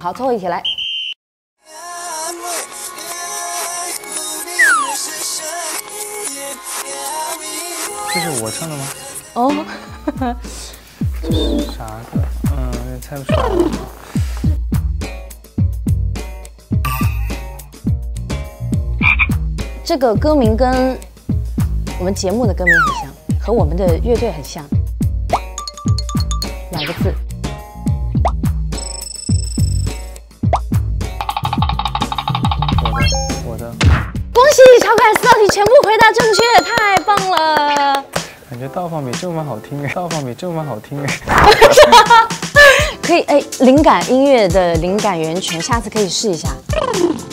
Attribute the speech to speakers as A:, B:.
A: 好，最后一题来。
B: 这是我唱的吗？
A: 哦，
B: 这是啥歌？有点猜不出来。
A: 这个歌名跟我们节目的歌名很像，和我们的乐队很像。2个字。
B: 我的。
A: 恭喜小凯4道题全部回答正确，太棒了！
B: 感觉倒放比正方好听哎，倒放比正方好听哎。
A: 可以哎，灵感音乐的灵感源泉，下次可以试一下。